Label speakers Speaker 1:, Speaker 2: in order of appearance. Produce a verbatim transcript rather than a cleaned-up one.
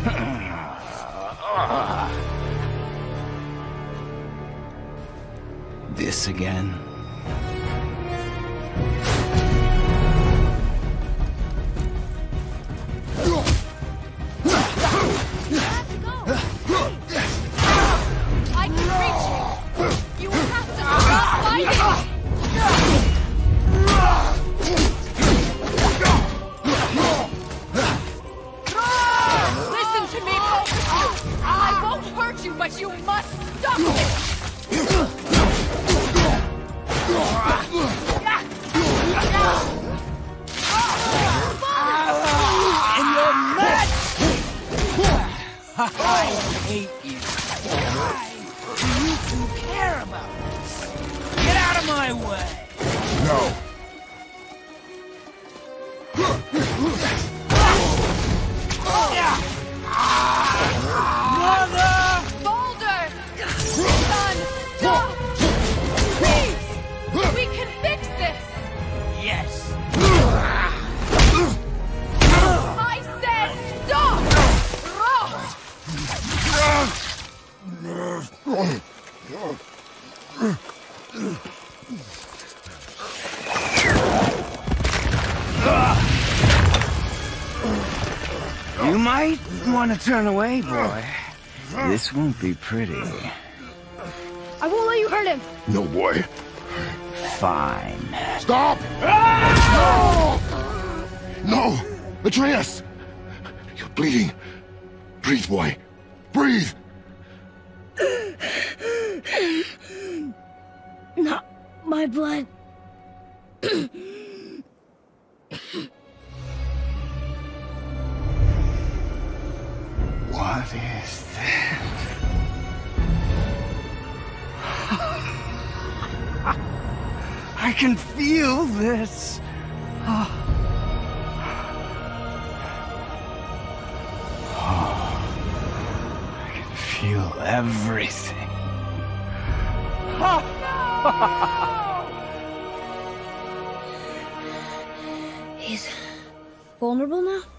Speaker 1: This again?
Speaker 2: I can reach you! You have to stop fighting! Listen to me, both of you! I won't hurt you, but you must stop this!
Speaker 3: And you're mad! I hate you. Why do you two care about this? Get out of my way!
Speaker 4: No.
Speaker 3: Mother!
Speaker 2: Baldur! Son, stop! Please! We can fix this!
Speaker 3: Yes.
Speaker 2: I said stop!
Speaker 1: You might want to turn away, boy. This won't be pretty.
Speaker 2: I won't let you hurt him!
Speaker 4: No, boy.
Speaker 1: Fine.
Speaker 4: Stop! No! No! Atreus! You're bleeding. Breathe, boy. Breathe!
Speaker 2: Not my blood.
Speaker 1: What is that? I can feel this. Oh. Oh. I can feel everything. Oh.
Speaker 2: He's vulnerable now?